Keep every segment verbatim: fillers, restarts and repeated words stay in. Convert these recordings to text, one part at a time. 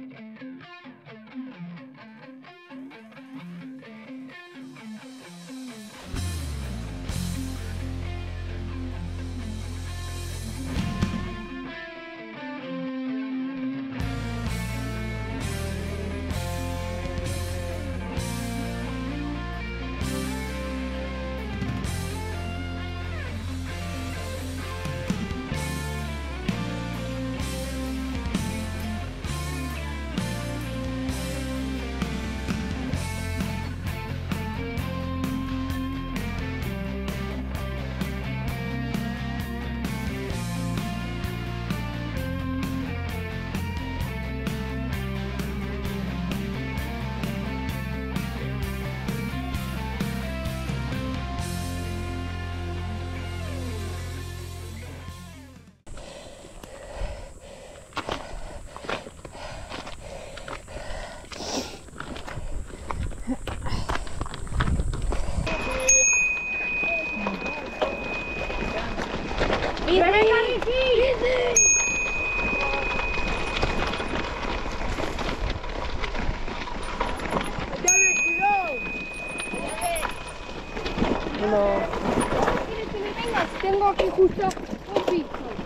No. Tengo aquí justo un piso.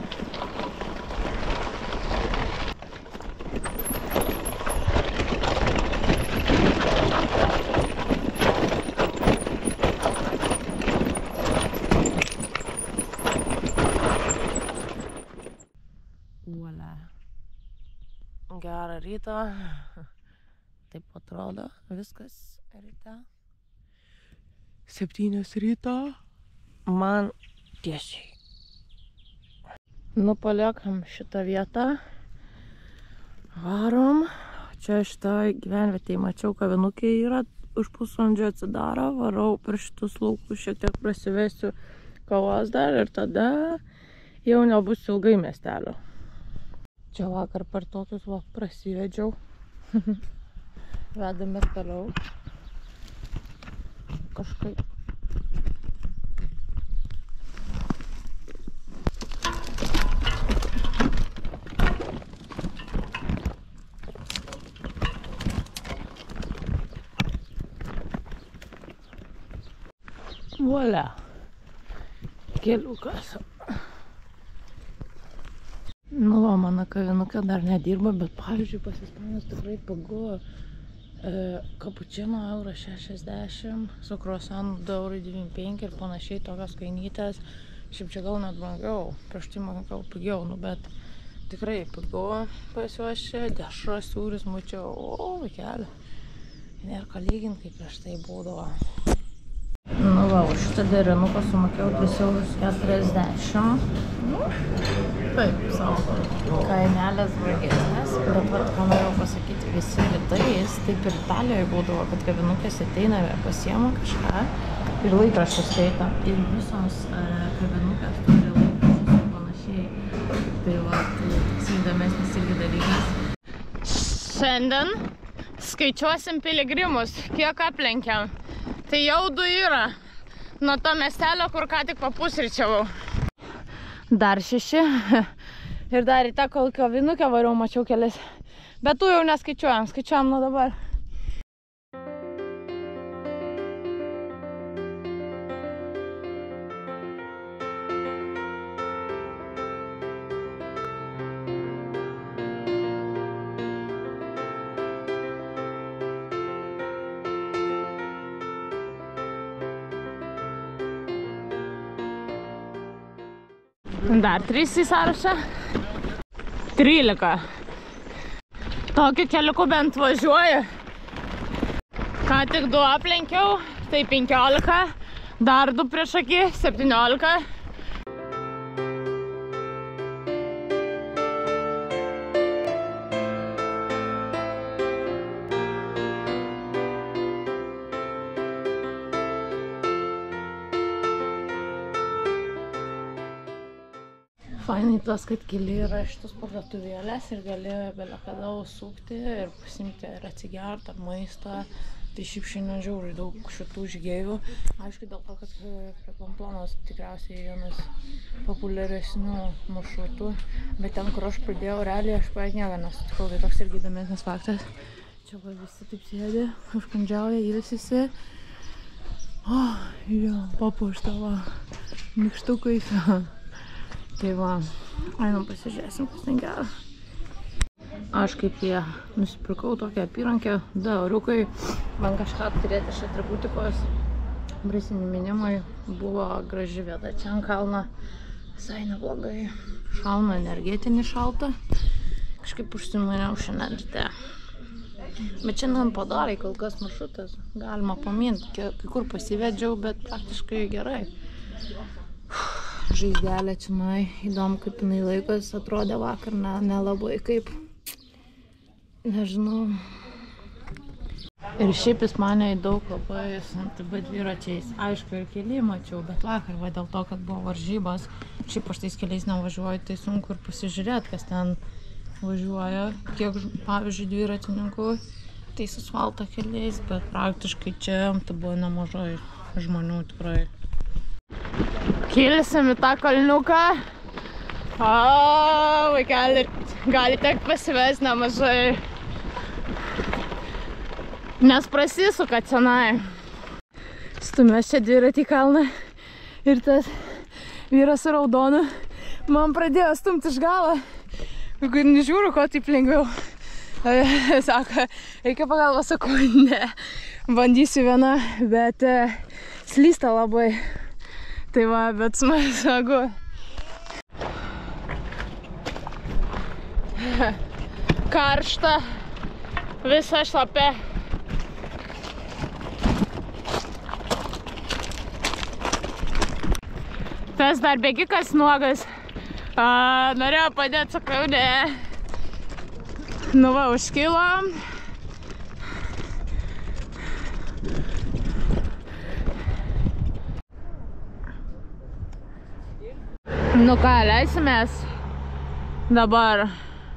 Uola. Gerą rytą. Taip atrodo viskas ryte. Septynios ryto. Man tiesiai. Nu, paliekam šitą vietą. Varom. Čia šitą gyvenvietėje mačiau, kavinukė yra. Už pusvalandžio atsidaro. Varau per šitus laukus, šiek tiek prasivesiu kavos dar ir tada jau nebus ilgai miestelio. Čia vakar per tokius va prasivedžiau. Vedame toliau. Kažkaip. Voila. Keliukas. Nu, va, mano kavinukė dar nedirba, bet pavyzdžiui pasispanos tikrai pigu. Kapučino euras šešiasdešimt, su kruasanu du eurai devyniasdešimt penki ir panašiai tokios kainytės. Šiaip čia gal net brangiau, prieš tai man gal pigiau, nu bet tikrai pigu pas juos čia, dešros sūris mačiau, o vaikeli. Nėra ką lyginti, kaip prieš tai būdavo. Nu va, už šitą derinuką sumokėjau tris eurus keturiasdešimt. Taip, savo kaimelės blogesnės, bet vat, ką norėjau pasakyti, visi rytais, taip ir Italijoje būdavo, kad kavinukės ateina ir pasiema kažką ir laikraščius skaito. Ir visos uh, kavinukės turi laikraščius ir panašiai. Tai va, tai toks įdomesnis irgi dalykas. Šiandien skaičiuosim piligrimus, kiek aplenkiam. Tai jau du yra nuo to miestelio, kur ką tik papusryčiavau. Dar šeši. Ir dar į tą kol kavinukę variau, mačiau kelis. Bet tų jau neskaičiuojam, skaičiuojam nuo dabar. Dar trys į sąrašą. Trylika. Tokiu keliuku bent važiuoju. Ką tik du aplenkiau, tai penkiolika. Dar du prieš akį, septyniolika. Fainai tas, kad keli yra šitus parduotuvėlės ir gali belia kada užsukti ir pasimti ir atsigert ar maistą Tai šiaip šiandien žiauriai daug šitų žygėjų. Aišku, dėl to, kad prie Pamplonos tikriausiai vienas populiaresnių maršrutų. Bet ten, kur aš pradėjau, realiai aš beveik nieko nesutikau. Tai toks irgi įdomesnis faktas. Čia va visi taip sėdi, užkandžiauja, ilsisi. O, jo, papuošta va, mykštukais. Tai va, einam pasižiūrėsim, kas ten gero. Aš kaip jie nusipirkau tokią apyrankę, du euriukai, man kažką turėti iš atributikos. Prisiminimai, buvo graži vieta čia ant kalno, visai neblogai, šauna energetinį šaltą. Kažkaip užsimaniau šiandien ryte. Bet šiandien padarai kol kas maršrutas, galima paminti, kai kur pasivedžiau, bet praktiškai gerai. Žaizdelė čionai, įdomu kaip jinai laikas atrodė vakar, ne, nelabai kaip. Nežinau. Ir šiaip Ispanijoj daug labai su M T B dviračiais. Aišku, ir keliai mačiau, bet vakar, va, dėl to, kad buvo varžybos. Šiaip aš tais keliais nevažiuoju, tai sunku ir pasižiūrėti, kas ten važiuoja. Kiek, pavyzdžiui, dviratininkų tais asfalto keliais, bet praktiškai čia M T B nemažai žmonių tikrai. Kilsim į tą kalniuką. O, vaikeli, gali tek pasivest nemažai. Nes prasisuka cenai. Stumės čia dviratį į kalną ir tas vyras su raudonu man pradėjo stumti iš galo. Jeigu nežiūriu, ko taip lengviau. Sako, reikia pagalbą, sakau, ne. Bandysiu vieną, bet slysta labai. Tai va, bet smagu. Karšta, visa šlapia. Tas dar bėgikas nuogas. A, norėjau padėti, sakau, ne. Nu va, užkilom. Nu ką, leisimės dabar.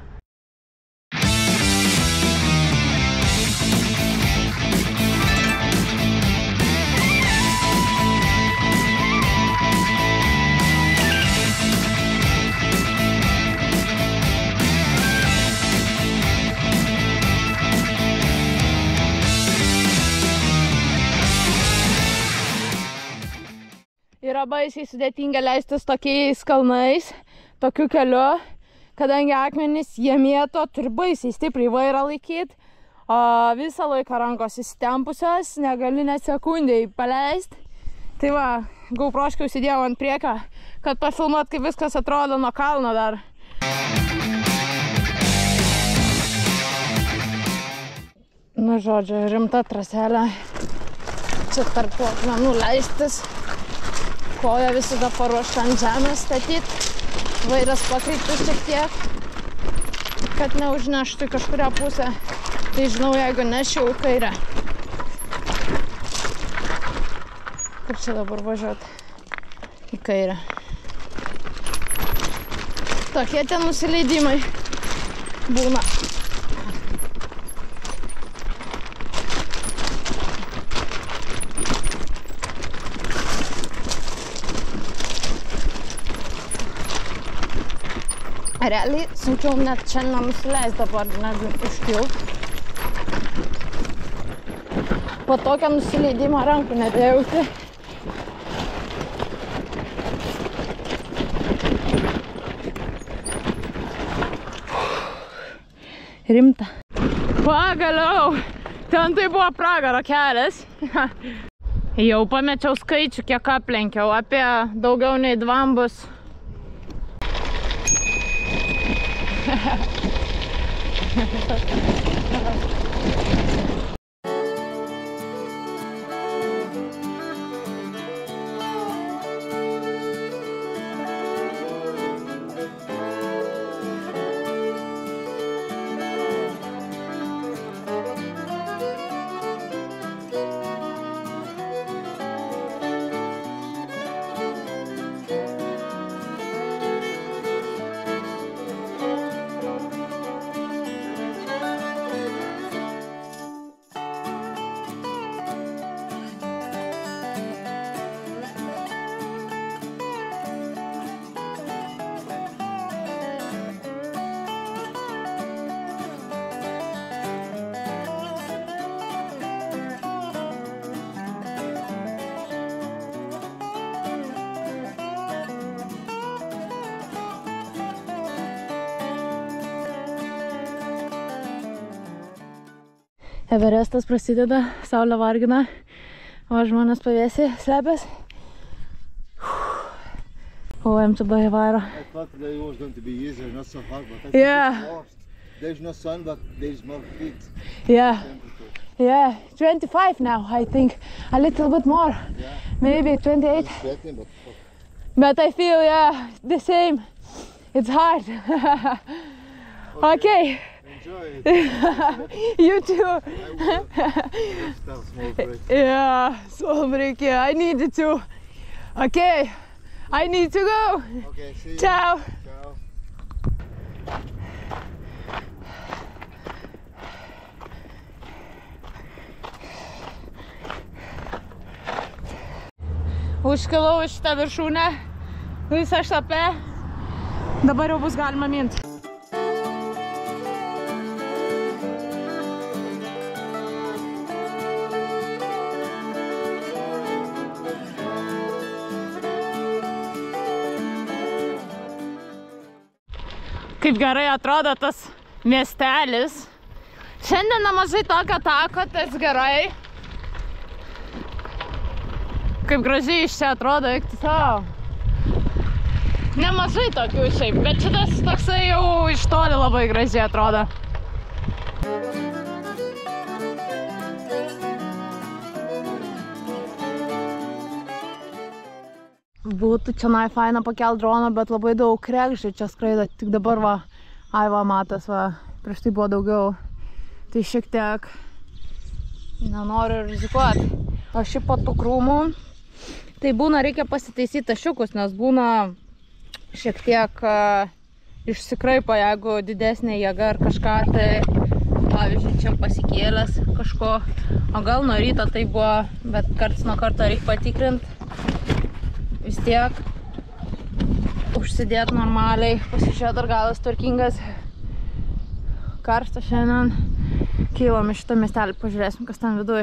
Yra baisiai sudėtinga leistis tokiais kalnais, tokiu keliu, kadangi akmenys jie mėto, turi baisiai stipriai vairą laikyti, o visą laiką rankos įsitempusios, negali net sekundėjai paleisti. Tai va, GoProškę užsidėjau ant priekio, kad pafilmuot, kaip viskas atrodo nuo kalno dar. Nu, žodžiu, rimta traselė. Čia tarp akmenų leistis. Koja visada paruošta ant žemės statyti. Vairas pakreiptas šiek tiek, kad neužneštų į kažkurią pusę. Tai žinau, jeigu nešiau į kairę. Kur čia dabar važiuoti? Į kairę. Tokie ten nusileidimai būna. Realiai sunkiau net čia nenusileis dabar, negu užkilt. Po tokio nusileidimo rankų nebejauti. Rimta. Pagaliau! Ten tai buvo pragaro kelias. Jau pamečiau skaičių, kiek aplenkiau. Apie daugiau nei dvambus. Everestas prasideda, saulė vargina, o žmonės pavėsi slepias. O M T B vairo. I thought today was going to be easier, not so hard, but I think Yeah. it's lost. There's no sun, but there's more heat. Yeah, Temperature. yeah, twenty-five now, I think. A little bit more, Yeah. maybe twenty-eight. I'm sweating, but But I feel, yeah, the same. It's hard. Okay, enjoy it. you too. I will. Let's have a small break. Yeah, small break, yeah, I needed to. Okay, I need to go. Okay, see you. Ciao. Ciao. Užkilau iš šitą viršūnę, visą šlapę, dabar jau bus galima minti. Kaip gerai atrodo tas miestelis. Šiandien nemažai tokio tako, tas gerai. Kaip gražiai iš čia atrodo, eikti savo. Nemažai tokių šiaip, bet šitas toksai jau iš toli labai gražiai atrodo. Būtų čia faina pakelt droną, bet labai daug kregždžių čia skraido. Tik dabar va, aiva matas, va, prieš tai buvo daugiau. Tai šiek tiek nenoriu rizikuoti. O šiaip po tų krūmų, tai būna reikia pasitaisyti tašiukus, nes būna šiek tiek uh, išsikraipo, jeigu didesnė jėga ar kažką, tai pavyzdžiui, čia pasikėlęs kažko. O gal nuo ryto tai buvo, bet karts nuo karto reikia patikrinti. Vis tiek užsidėti normaliai, pasižiūrėti, ar galas tvarkingas. Karšta šiandien. Kylom iš šitą miestelį, pažiūrėsim, kas ten viduj.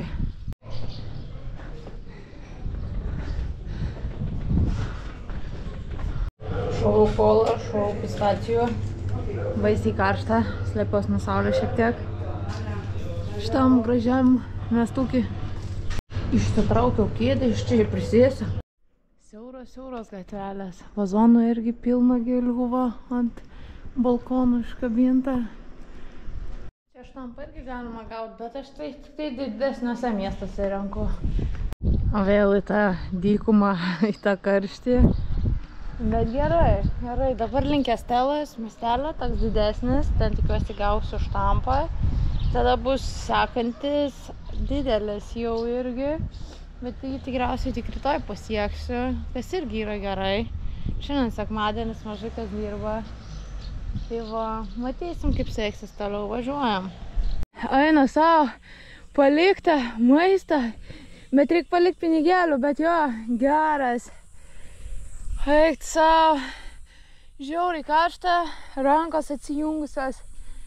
Šovau kolą, šovau pistacijų. Baisiai karšta, slėpios nuo saulės šiek tiek. Šitam gražiam miestukį. Išsitraukiau kėdę, iš čia prisėsiu. Siauros, siauros gatvelės. Vazonų irgi pilna gėlių va ant balkonų iškabinta. Čia štampą irgi galima gauti, bet aš tai tik tai didesniuose miestuose renku. O vėl į tą dykumą, į tą karštį. Bet gerai, gerai. Dabar link Estelos miestelio, toks didesnis. Ten tikiuosi gausiu štampą. Tada bus sekantis didelis jau irgi. Bet tai tikriausiai tik rytoj pasieksiu, kas irgi yra gerai. Šiandien sekmadienis, mažai kas dirba. Tai va, matysim, kaip seksis toliau, važiuojam. Eina savo paliktą maistą, bet reikia palikti pinigėlių, bet jo, geras. Eikti savo, žiauriai karšta, rankos atsijungusios.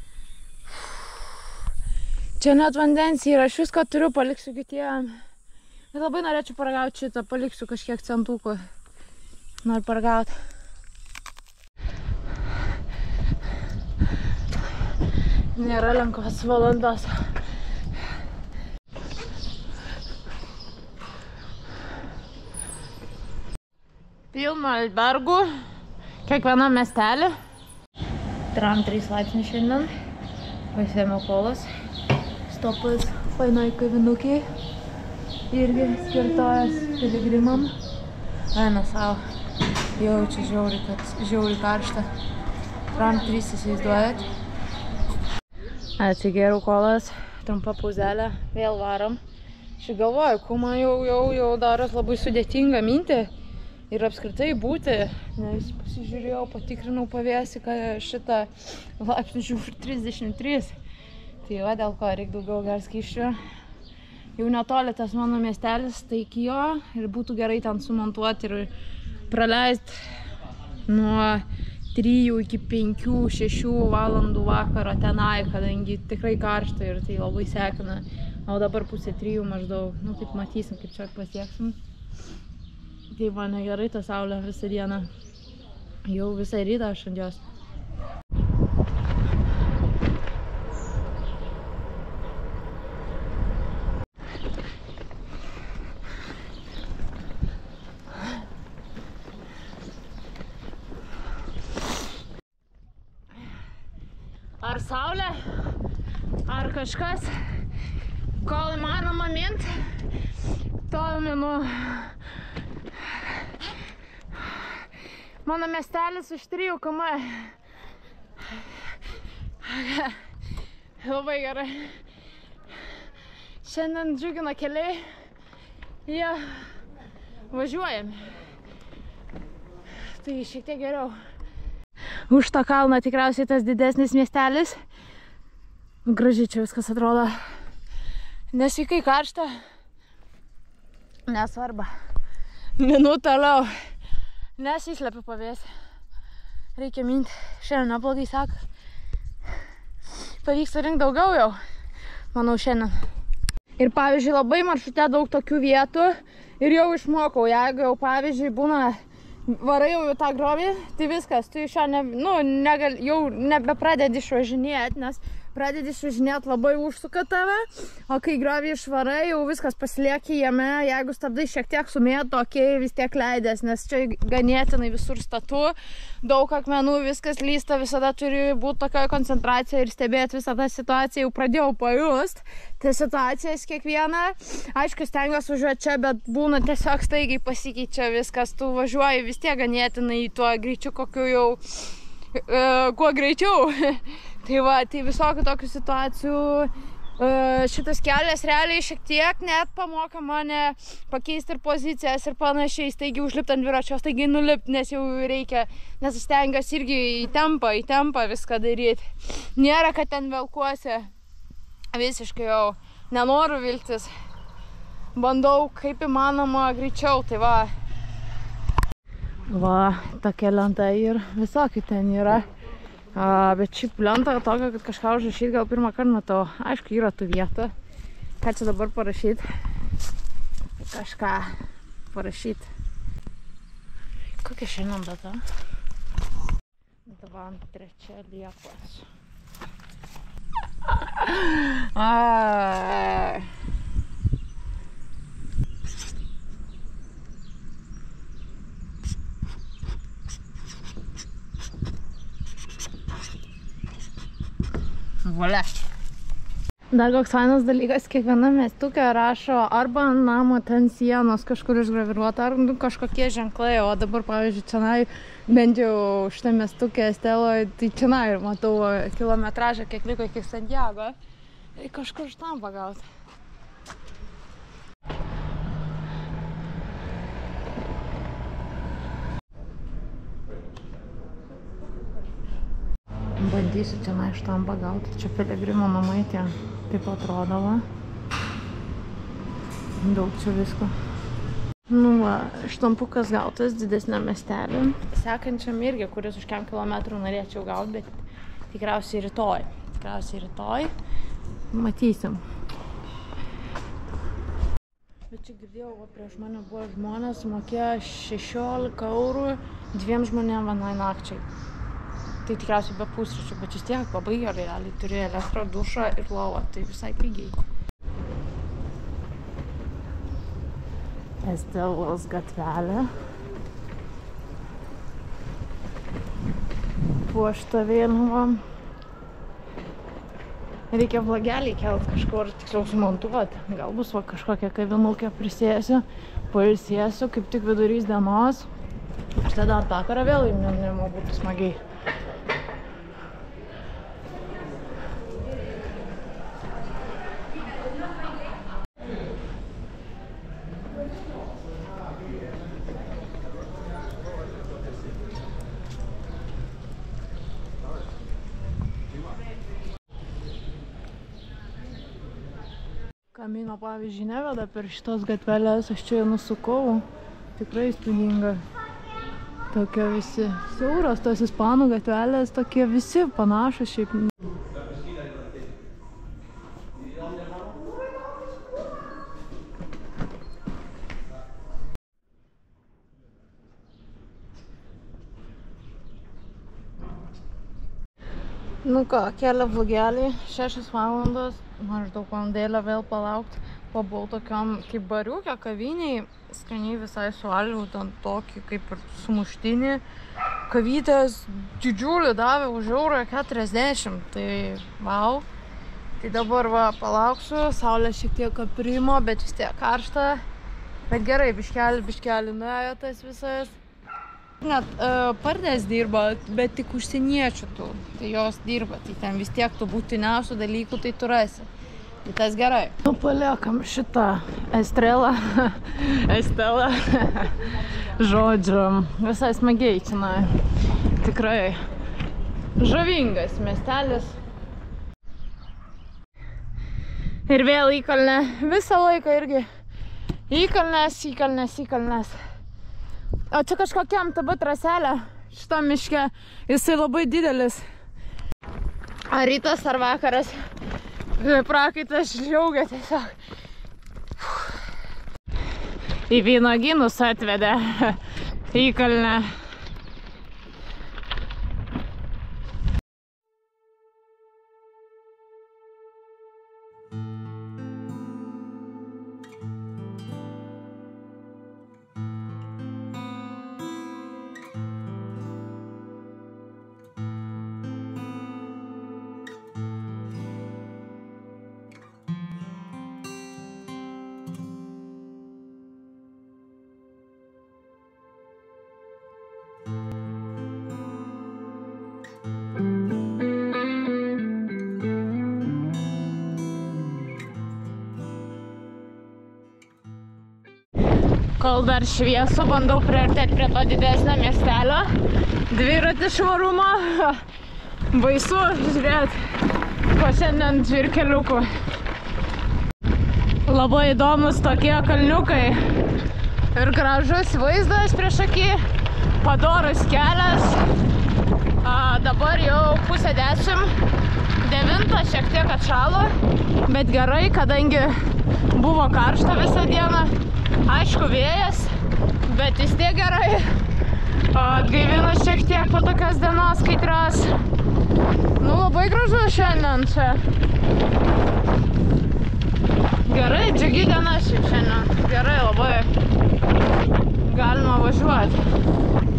Čia net vandens yra, aš visko turiu, paliksiu kitiem. Bet labai norėčiau paragauti šitą, paliksiu kažkiek centukų. Noriu paragauti. Nėra lengvos valandos. Pilna albergų. Kiekvienam miestelį. trisdešimt trys laipsniai šiandien. Pasiėmiau kolas. Stopas fainai kavinukiai. Irgi skirtas piligrimam. Eina savo. Jaučiu žiauriai, kad žiauriai karšta. trisdešimt trys įsivaizduojat. Atsigėriau kolas, trumpa pauzelė, vėl varom. Aš galvoju, kuo man jau, jau, jau daros labai sudėtinga minti ir apskritai būti, nes pasižiūrėjau, patikrinau pavėsį, kad šitą laipsnių žiūri trisdešimt trys. Tai va, dėl ko reikia daugiau garskysčių. Jau netoli tas mano miestelis, tai iki jo ir būtų gerai ten sumontuoti ir praleisti nuo trijų iki penkių šešių valandų vakaro tenai, kadangi tikrai karšta ir tai labai sekina. O dabar pusė trijų maždaug, nu taip matysim, kaip čia pasieksim. Tai man gerai ta saulė visą dieną. Jau visą rytą aš ant jos. ar saulė, ar kažkas, kol įmanoma mint, tol minu. Mano miestelis už trijų kilometrų. Labai gerai. Šiandien džiugina keliai. Jie važiuojami. Tai šiek tiek geriau. Už to kalno tikriausiai tas didesnis miestelis. Gražiai čia viskas atrodo. Nesveikai karšta. Nesvarba. Minu toliau. Nesislepiu pavėsį. Reikia minti. Šiandien neblogai sekas. Pavyksta rinkti daugiau jau. Manau šiandien. Ir pavyzdžiui, labai maršrute daug tokių vietų. Ir jau išmokau. Jeigu jau pavyzdžiui būna varai jau tą grobį, tai viskas. Tu iš jo ne, nu, negal, jau nebepradedi išvažinėti, nes pradedi išvažinėti labai užsuka tave. O kai grobį išvarai, jau viskas pasilieki jame. Jeigu stabdai šiek tiek sumėto, okei, vis tiek leidės, nes čia ganėtinai visur statu. Daug akmenų, viskas lysta, visada turi būti tokioje koncentracijoje ir stebėti visą tą situaciją. Jau pradėjau pajust tą situacijas kiekvieną. Aišku, stengiuosi važiuoti čia, bet būna tiesiog staigiai pasikeičia viskas. Tu važiuoji vis tiek ganėtinai tuo greičiu, kokiu jau e, kuo greičiau. Tai va, tai visokių tokių situacijų. Šitas kelias realiai šiek tiek net pamoko mane pakeisti ir pozicijas ir panašiai, staigiai užlipti ant dviračio, staigiai nulipti, nes jau reikia, nes aš stengiuosi irgi į tempą, į tempą viską daryti. Nėra, kad ten velkuosi visiškai jau, nenoriu vilktis, bandau kaip įmanoma greičiau, tai va. Va, tokia lenta ir visokių ten yra. A, bet šiaip lenta tokia, kad kažką užrašyti gal pirmą kartą matau. Aišku, yra tų vietų. Ką čia dabar parašyti? Kažką parašyti. Kokia šiandien data? dvidešimt trečia Liepos. Ai. Volia. Dar koks fainas dalykas, kiekviena miestuke rašo arba ant namo ten sienos kažkur išgraviruota, ar nu, kažkokie ženklai, o dabar, pavyzdžiui, čionai, bent jau šitą miestukę Steloje, tai čionai ir matau kilometražą, kiek liko iki Santiago. Tai kažkur štampą gauti. Bandysiu čia štampą gauti. Čia Piligrimo namai tie taip atrodavo. Daug čia visko. Nu va, štampukas gautas didesniam miestelį. Sekančiam irgi, kuris už kem kilometrų norėčiau gauti, bet tikriausiai rytoj. Tikriausiai rytoj. Matysim. Bet čia girdėjau, va, prieš mane buvo žmonės, mokėjo šešiolika eurų dviem žmonėm vienai nakčiai. Tai tikriausiai be pusryčių, bet vis tiek labai gerai, realiai turi elektrą, dušą ir lovą, tai visai pigiai. Estelos gatvelė. Puošta vėliava. Reikia vlogelį kelt kažkur, tiksliau sumontuoti. Gal bus va kažkokią kavinukę prisėsiu, pailsėsiu, kaip tik vidurys dienos. Aš tada ant vakarą vėl įminimo būtų smagiai. Kamino, pavyzdžiui, neveda per šitos gatvelės, aš čia nusukau, tikrai įspūdinga. Tokie visi siauros, tos ispanų gatvelės, tokie visi panašus šiaip. Nu ką, kelio vlogelį, šešios valandos, maždaug valandėlę vėl palaukti. Pabuvau tokiam kaip bariuke, kaviniai, skaniai visai suvalgiau, ten tokį kaip ir sumuštinį. kavytės didžiulį davė už eurą keturiasdešimt, tai wow. Tai dabar va palauksiu, saulė šiek tiek aprimo, bet vis tiek karšta. Bet gerai, biškelį, biškelį nuėjo tas visas. Net uh, pardės dirba, bet tik užsieniečių tų, tai jos dirba, tai ten vis tiek tų būtiniausių dalykų tai tu rasi. Tai tas gerai. Nu, paliekam šitą Estrelą, Estelą, žodžiu, visai smagiai čionai. Tikrai žavingas miestelis. Ir vėl įkalnė, visą laiką irgi įkalnės, įkalnės, įkalnės. O čia kažkokiam taba traselė, šitam miške, jisai labai didelis. Ar rytas, ar vakaras, prakaitas žliaugia tiesiog. Į vynuogynus atvedė įkalnę. Kol dar šviesu, bandau priartėti prie to didesnio miestelio. Dviratį švarumo. Baisu žiūrėti, ko šiandien žvyrkeliukų. Labai įdomus tokie kalniukai. Ir gražus vaizdas prieš akį. Padorus kelias. A, dabar jau pusę dešimt. Devintą šiek tiek atšalo. Bet gerai, kadangi buvo karšta visą dieną. Aišku, vėjas, bet vis tiek gerai. Atgaivina šiek tiek po tokias dienos kaitrios. Nu, labai gražu šiandien čia. Gerai, džiugi diena šiaip šiandien. Gerai, labai. Galima važiuoti.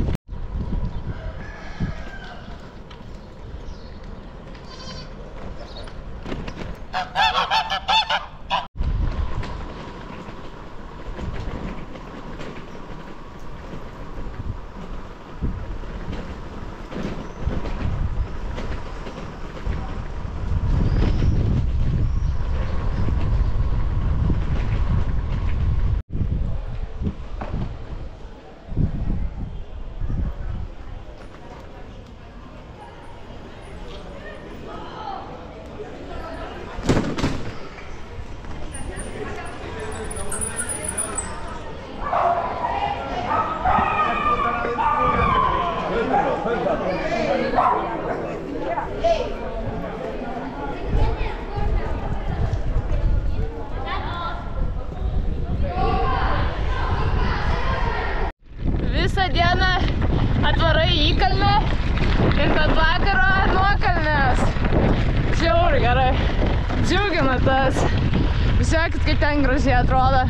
Visą dieną atvarai įkalnę ir kad vakarą nuokalnės. Žiauriai gerai. Džiugina tas. Žiūrėkit, kaip ten gražiai atrodo.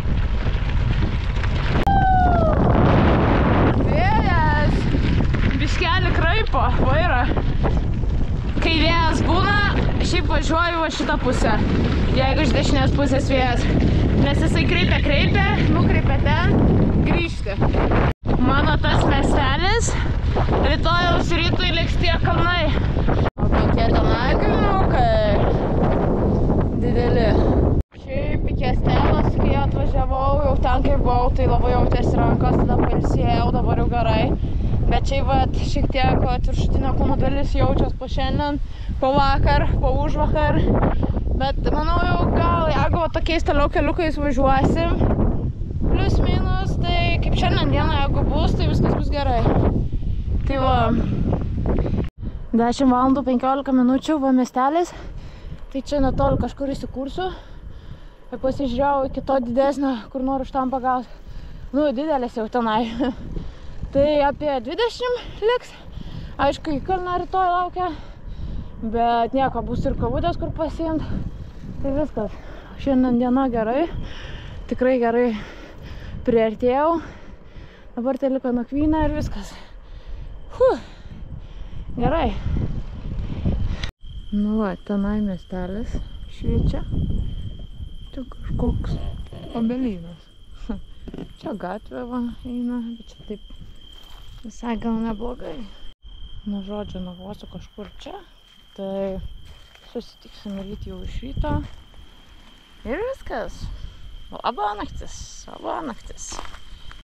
Vėjas. Biškelį kraipo vairą. Kai vėjas būna, šiaip važiuoju va šitą pusę. Jeigu iš dešinės pusės vėjas. Nes jisai kreipia, kreipia, nukreipia ten, grįžti. Mano tas miestelis, rytojaus rytui liks tie kalnai. O kokie tenai kalniukai dideli. Šiaip iki Estelos, kai atvažiavau, jau ten kai buvau, tai labai jautėsi rankos, tada pailsėjau, dabar jau gerai. Bet šiaip vat, šiek tiek viršutinio kūno dalis jaučiuos po šiandien, po vakar, po užvakar. Bet manau jau gal, jeigu va, tokiais toliau keliukais važiuosim, plius minus, tai kaip šiandien dieną, jeigu bus, tai viskas bus gerai. Tai va, dešimt valandų penkiolika minučių va miestelis, tai čia netoli kažkur įsikursiu. Ir pasižiūrėjau iki to didesnio, kur noriu štampą gauti. Nu, didelis jau tenai. Tai apie dvidešimt liks. Aišku, įkalnę rytoj laukia. Bet nieko, bus ir kavutės, kur pasiimt. Tai viskas. Šiandien diena gerai. Tikrai gerai priartėjau. Dabar tai liko nakvynė ir viskas. Huh. Gerai. Nu va, tenai miestelis šviečia. Čia kažkoks obelynas. Čia gatvė va eina, bet čia taip visai gal neblogai. Nu žodžiu, nuvosiu kažkur čia. Tai susitiksim ryt jau iš ryto. Ir viskas. Labą naktis, labą naktis.